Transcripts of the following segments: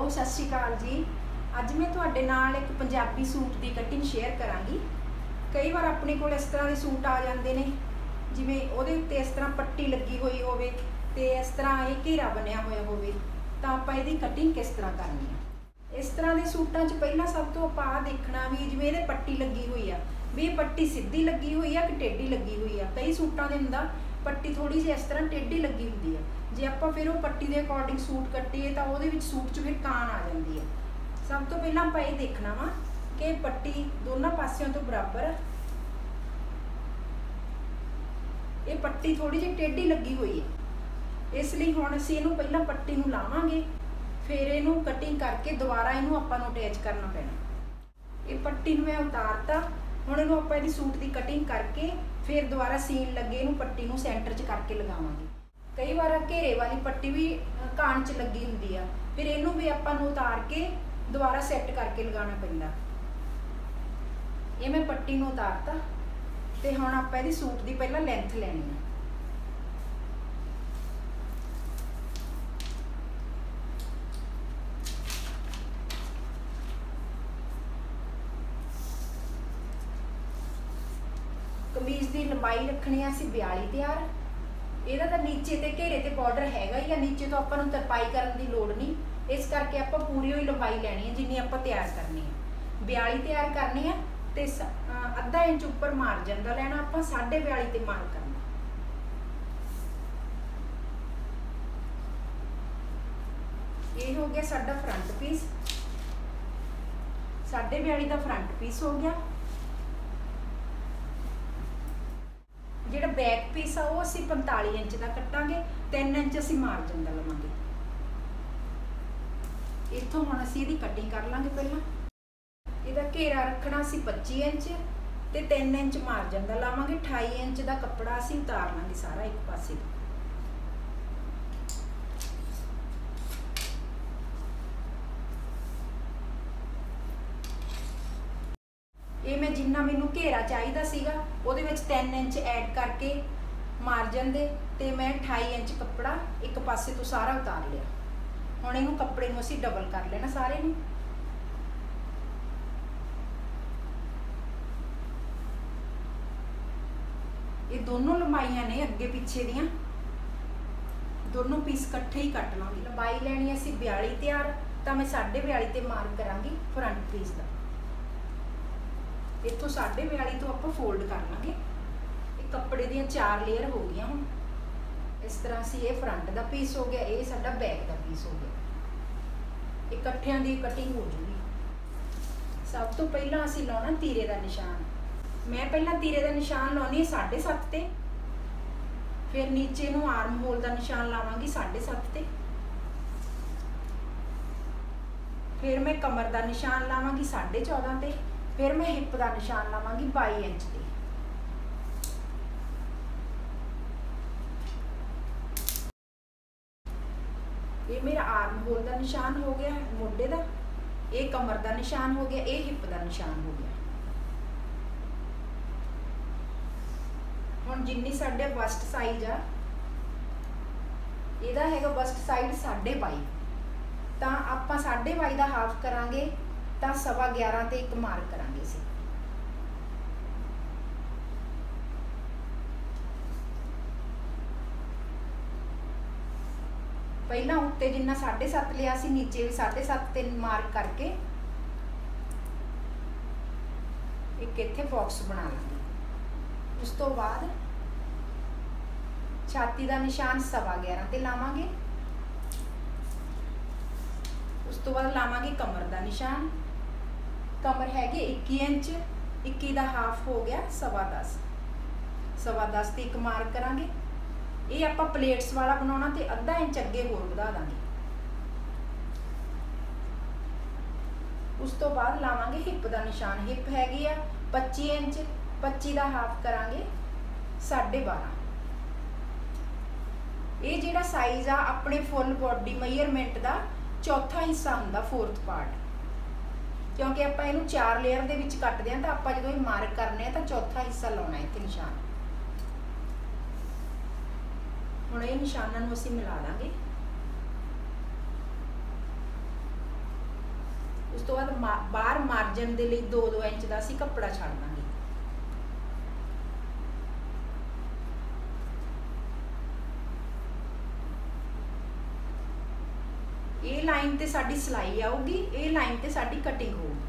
सत श्री अकाल जी। अज मैं तुहाडे नाल एक पंजाबी सूट की कटिंग शेयर करांगी। कई बार अपने कोल इस तरह के सूट आ जाते हैं जिवें उहदे उत्ते इस तरह पट्टी लगी हुई होवे ते इस तरह ये घेरा बनया होया होवे तां आपां इहदी कटिंग किस तरह करनी है। इस तरह के सूटां 'च पहलां सब तो आपां आह देखना भी जिवें इहदे पट्टी लगी हुई आ भी ये पट्टी सीधी लगी हुई आ कि टेढ़ी लगी हुई आ। कई सूटां दे हुंदा पट्टी थोड़ी जी इस तरह टेढ़ी लगी हुंदी है। जे आपां फिर वो पट्टी के अकॉर्डिंग सूट कट्टीए तो वो सूट 'च फिर कान आ जाती है। सब तो पहला आपां ये देखना वा कि पट्टी दोनों पासियों तो बराबर, ये पट्टी थोड़ी जी टेढ़ी लगी हुई है, इसलिए हुण असीं इहनूं पहलां पट्टी नूं लावांगे फिर इहनूं कटिंग करके दोबारा इहनूं आपां नूं अटैच करना पैना। ये पट्टी नूं मैं उतारता, हुण इहनूं आपां इहदी सूट की कटिंग करके फिर दोबारा सीन लगे इहनूं पट्टी नूं सेंटर 'च करके लगावांगे। कई बार घेरे वाली पट्टी भी कान 'च लगी हुंदी आ, फिर इहनूं भी आपां नूं उतार के दोबारा सैट करके लगाना पैंदा। ये मैं पट्टी नूं उतारता ते हुण आपां इहदी सूट की पहलां लेंथ लैनी है। कमीज की लंबाई रखनी है असीं 42 तैयार। ਇਹਦਾ ਤਾਂ नीचे ते घेरे ते बॉर्डर हैगा ही आ, नीचे तो आपां नूं तरपाई करन दी लोड़ नहीं, इस करके आपां पूरी ही लंबाई लैनी है जिन्नी आपां तैयार करनी है। 42 तैयार करनी है ते अद्धा इंच उपर मार्जन दा लैना आपां 42.5 ते मार्क करना। ये हो गया साडा फ्रंट पीस, 42.5 दा फ्रंट पीस हो गया। जिहड़ा बैक पीस आ वो असीं 45 इंच का कट्टांगे, 3 इंच असीं मार्जन का लवांगे। इत्थों हुण असीं इहदी कटिंग कर लांगे। पहलां इहदा घेरा रखना असीं 25 इंच ते 3 इंच मार्जन का लावांगे। 28 इंच का कपड़ा असीं उतार लांगे सारा एक पासे। ये मैं जिन्ना मैनू घेरा चाहिदा सीगा उहदे विच 3 इंच ऐड करके मार्जन दे ते मैं 28 इंच कपड़ा एक पासे तो सारा उतार लिया। हुण इहनूं कपड़े नूं असीं डबल कर लेना सारे नूं। ये दोनों लंबाइयां ने अगे पिछे दियां, दोनों पीस इकट्ठे ही कट लांगे। लंबाई लैनी असीं 42 तैयार, तो मैं 42.5 ते मार्क करांगी फ्रंट पीस का। इत्थों 42.5 तो आपां फोल्ड कर लांगे। कपड़े दी 4 लेयर हो गई हुण। इस तरह से ये फ्रंट का पीस हो गया, ये साडा बैक का पीस हो गया। इकट्ठियां दी कटिंग हो जूगी। सब तो पहला असीं लाउणा तीरे का निशान। मैं पहला तीरे का निशान लाउणी 7.5 ते, फिर नीचे नूं आर्म होल का निशान लावांगी 7.5 ते, फिर मैं कमर का निशान लावांगी 14.5 ते, फिर मैं हिप का निशान लावांगी 22 इंच ते। ये मेरा आर्म होल का निशान हो गया मोढे का, ये कमर का निशान हो गया, ये हिप का निशान हो गया। हुण जिन्नी साडे बस्ट साइज आ, इहदा हैगा बस्ट साइड 22.5, तां आपां 22.5 का हाफ करांगे तां 11.15 ते एक मार्क करांगे असीं। पहला उत्ते जिन्ना 7.5 लिया सी, नीचे भी 7.5 ते मार्क करके एक इत्थे बॉक्स बना लांगे। उस तो बाद छाती का निशान 11.15 ते लावांगे। उस तो बाद लावांगे कमर का निशान। कमर हैगी 21 इंच, 21 का हाफ हो गया 10.15, 10.15 ते एक मार्क करांगे। ये आपां प्लेट्स वाला बनाउणा ते अद्धा इंच अगे होर वधा दांगे। उस तो बाद लावांगे हिप का निशान। हिप हैगी आ 25 इंच, 25 का हाफ करांगे 12.5। ये जिहड़ा साइज आ अपने फुल बॉडी मेजरमेंट का चौथा हिस्सा हुंदा, 4th पार्ट, क्योंकि आपां इहनूं 4 लेयर दे विच कटदे हां, तां आपां जदों ये मार्क करने आ तां चौथा हिस्सा लाउणा इत्थे निशान। हुण ये निशानां नूं असीं मिला दांगे। उस तो बाद बाहर मार्जिन के लिए 2-2 इंच का असीं कपड़ा छड्ड दांगे। ये लाइन ते साडी सिलाई आऊगी, ये लाइन ते साडी कटिंग होगी।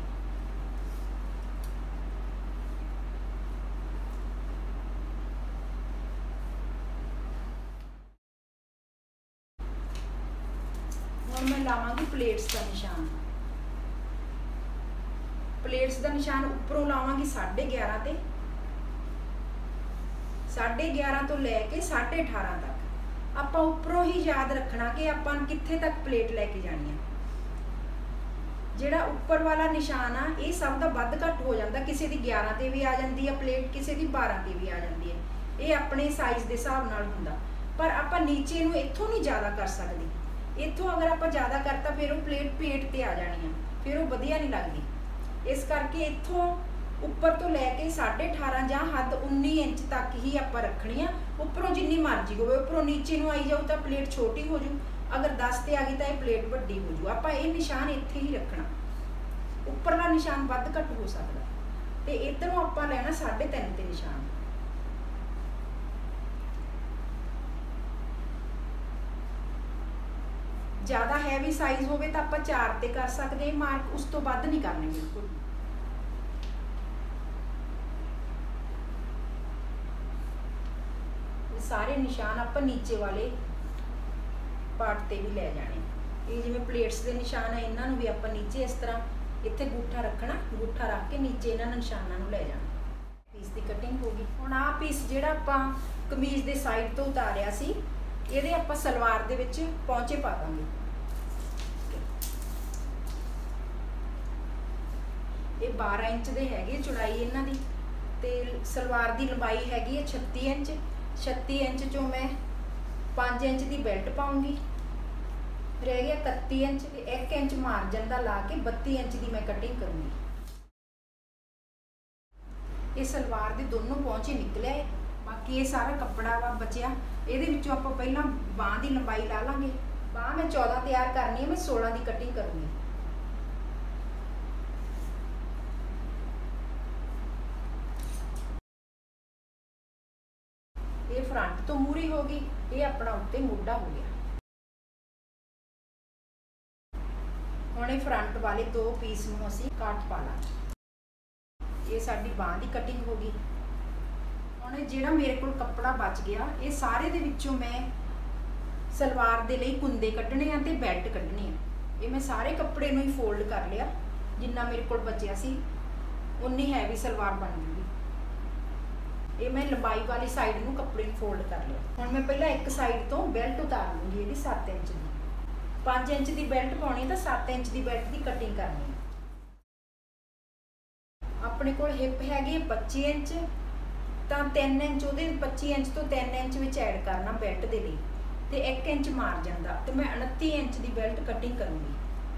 हुण मैं लावांगी प्लेट्स का निशान। प्लेट्स का निशान उपरों लावांगी 11.5 ते, 11.5 तो लैके 18.5 तक। आपां उपरों ही याद रखना कि आपां कित्थे तक प्लेट लैके जानी है। जिहड़ा उपर वाला निशान आ ये सब दा वध घट हो जाता, किसी दी 11 ते भी आ जाती है प्लेट, किसी दी 12 ते भी आ जाती है। ये अपने साइज़ के हिसाब नाल हुंदा, पर आपां नीचे नूं इत्थों नहीं ज़्यादा कर सकते। इत्थों अगर आपां ज़्यादा करता फिर वो प्लेट पेट ते आ जानी है, फिर वो वधिया नहीं लगती। इस करके इत्थों उपर तो लैके 18.5 जां हद 19 इंच तक ही आपां रखनी है। उपरों जिन्नी मर्जी होवे, उपरों नीचे नूं आई जाऊ तो प्लेट छोटी हो जू, अगर 10 ते आ गई तो यह प्लेट वड्डी हो जू। आपां ये निशान इत्थे ही रखना, उपरला निशान वध घट हो सकदा। ते इधरों आपां लैना 3.5 ते निशान। ज़्यादा हैवी साइज़ होवे तो आपां 4 ते कर सकते मार्क, उस तो वध नहीं करने बिल्कुल। सारे निशान आपां नीचे वाले पार्ट ते भी लै जाने। ये जिवें प्लेट्स के निशान है, इन्हां नूं भी आपां नीचे इस तरह इत्थे अंगूठा रखना, अंगूठा रख के नीचे इन्हां निशानां नूं लै जाना। पीस की कटिंग होगी। हुण आ पीस जिहड़ा आपां कमीज के साइड तो उतारिया सी, इहदे आपां सलवार दे विच पौंचे पा दांगे। ये 12 इंच दे हैगे चौड़ाई इन्हां दी, ते सलवार की लंबाई हैगी है 36 इंच। 36 इंच चों मैं 5 इंच की बेल्ट पाऊँगी, रह गया 31 इंच। 1 इंच मार्जिन का ला के 32 इंच की मैं कटिंग करूँगी। ये सलवार के दोनों पौंचे निकले है, बाकी ये सारा कपड़ा वा बचिया। ये आप पहला बांह की लंबाई ला लांगे। बांह मैं 14 तैयार करनी है, मैं 16 की कटिंग करूँगी। ये फ्रंट तो मूरी होगी, ये अपना उत्ते मोढा हो गया। हुण फ्रंट वाले 2 पीस नूं असीं कट पा लांगे। ये साडी बांह की कटिंग होगी। हुण जिहड़ा मेरे कोल कपड़ा बच गया, ये सारे दे विच्चों मैं सलवार दे लई कुंदे कड्ढणे आ ते बेल्ट कड्ढणी आ। ये मैं सारे कपड़े नूं ही फोल्ड कर लिया, जिन्ना मेरे कोल बचिया सी उन्नी हैवी सलवार बन जूगी। ये मैं लंबाई वाली साइड नूं कपड़े नूं फोल्ड कर लिया। हुण मैं पहला एक साइड तो बेल्ट उतार लूँगी, ये 7 इंच की। 5 इंच की बेल्ट पाउणी तो 7 इंच की बेल्ट की कटिंग करनी है। अपने कोल हिप हैगी 25 इंच, तो 3 इंच वो 25 इंच तो 3 इंच विच ऐड करना बेल्ट के लिए, तो 1 इंच मार्जिन का। तो मैं 29 इंच की बेल्ट कटिंग करूँगी।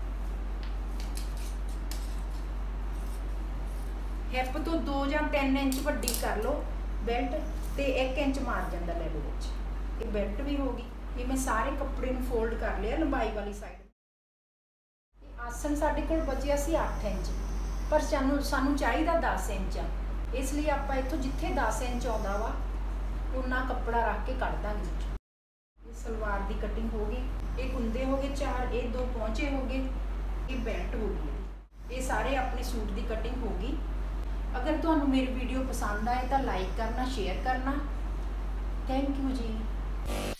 हिप तो 2 या 3 इंच वड्डी कर लो बेल्ट, तो 1 इंच मार्जिन का ले लो विच। ये बेल्ट भी होगी। ये मैं सारे कपड़े नूं फोल्ड कर लिया लंबाई वाली साइड। आसन साडे कोल बचिया सी 8 इंच, पर सानू चाहिदा 10 इंच आ, इसलिए आपां इत्थों जिथे 10 इंच आउंदा वा उन्ना कपड़ा रख के कढ़ दांगे। ये सलवार की कटिंग होगी। ये कुंदे हो गए 4, ये 2 पौंचे हो गए, ये बेल्ट हो गई। ये सारे अपने सूट की कटिंग होगी। अगर तुहानू मेरी वीडियो पसंद आए तो लाइक करना, शेयर करना। Thank you ji.